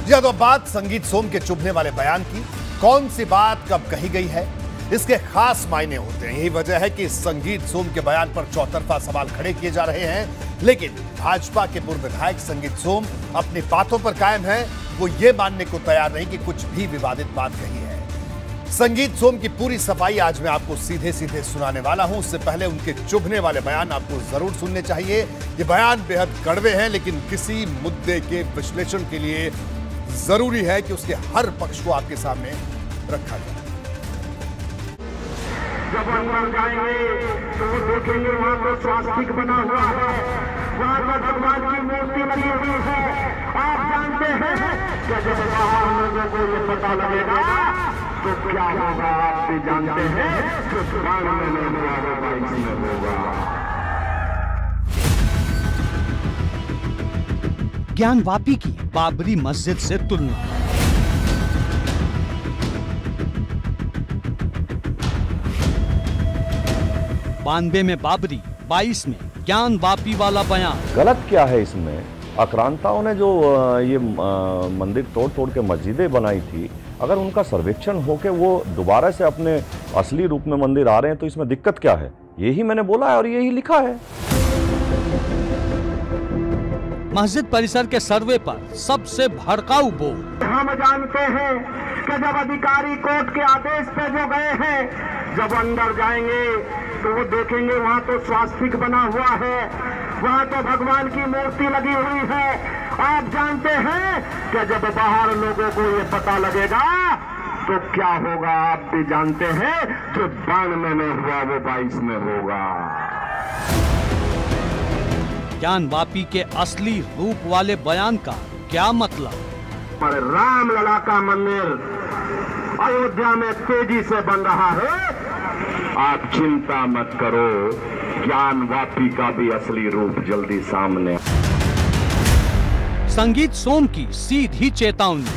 जी तो बात संगीत सोम के चुभने वाले बयान की, कौन सी बात कब कही गई है, इसके खास मायने होते हैं। यही वजह है कि संगीत सोम के बयान पर चौतरफा सवाल खड़े किए जा रहे हैं। लेकिन भाजपा के पूर्व विधायक संगीत सोम अपनी बातों पर कायम है। वो ये मानने को तैयार नहीं कि कुछ भी विवादित बात कही है। संगीत सोम की पूरी सफाई आज मैं आपको सीधे सीधे सुनाने वाला हूं। उससे पहले उनके चुभने वाले बयान आपको जरूर सुनने चाहिए। ये बयान बेहद कड़वे हैं, लेकिन किसी मुद्दे के विश्लेषण के लिए जरूरी है कि उसके हर पक्ष को आपके सामने रखा जाए। जब अंदर जाएंगे तो वो देखेंगे वहां तो स्वास्तिक बना हुआ है, वहां पर भगवान की मूर्ति बनी हुई है। आप जानते हैं कि जब बाहर लोगों को ये पता लगेगा तो क्या होगा, आप भी जानते हैं तो कुरान में नहीं होगा, इसमें होगा। ज्ञानवापी की बाबरी मस्जिद से तुलना। बानवे में बाबरी, 22 में ज्ञानवापी वाला बयान। गलत क्या है इसमें? आक्रांताओं ने जो ये मंदिर तोड़ तोड़ के मस्जिदें बनाई थी, अगर उनका सर्वेक्षण होके वो दोबारा से अपने असली रूप में मंदिर आ रहे हैं तो इसमें दिक्कत क्या है? यही मैंने बोला है और यही लिखा है। मस्जिद परिसर के सर्वे पर सबसे भड़काऊ बोल। हम जानते हैं कि जब अधिकारी कोर्ट के आदेश पे जो गए हैं, जब अंदर जाएंगे तो वो देखेंगे वहाँ तो स्वास्तिक बना हुआ है, वहाँ तो भगवान की मूर्ति लगी हुई है। आप जानते हैं कि जब बाहर लोगों को ये पता लगेगा तो क्या होगा, आप भी जानते हैं जो 92 में हुआ वो 22 में होगा। ज्ञानवापी के असली रूप वाले बयान का क्या मतलब? पर रामलला का मंदिर अयोध्या में तेजी से बन रहा है। आप चिंता मत करो, ज्ञानवापी का भी असली रूप जल्दी सामने। संगीत सोम की सीधी चेतावनी।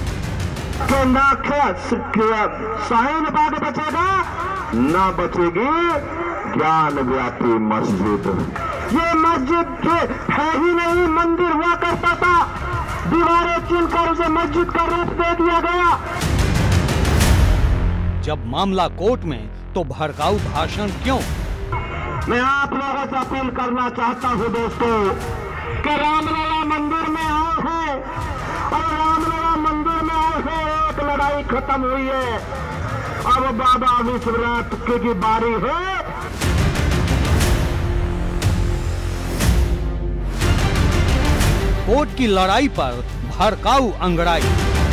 शाहीन बाग बचेगा ना बचेगी ज्ञानवापी मस्जिद। ये मस्जिद है ही नहीं, मंदिर हुआ करता था, दीवारें चुनकर उसे मस्जिद का रूप दे दिया गया। जब मामला कोर्ट में तो भड़काऊ भाषण क्यों? मैं आप लोगों से अपील करना चाहता हूं दोस्तों कि रामलला मंदिर में आए हैं और रामलला मंदिर में आए हैं, एक लड़ाई खत्म हुई है, अब बाबा विश्वनाथ की बारी है। कोर्ट की लड़ाई पर भड़काऊ अंगड़ाई।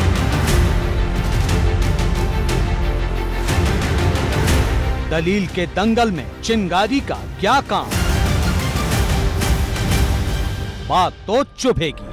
दलील के दंगल में चिंगारी का क्या काम? बात तो चुभेगी।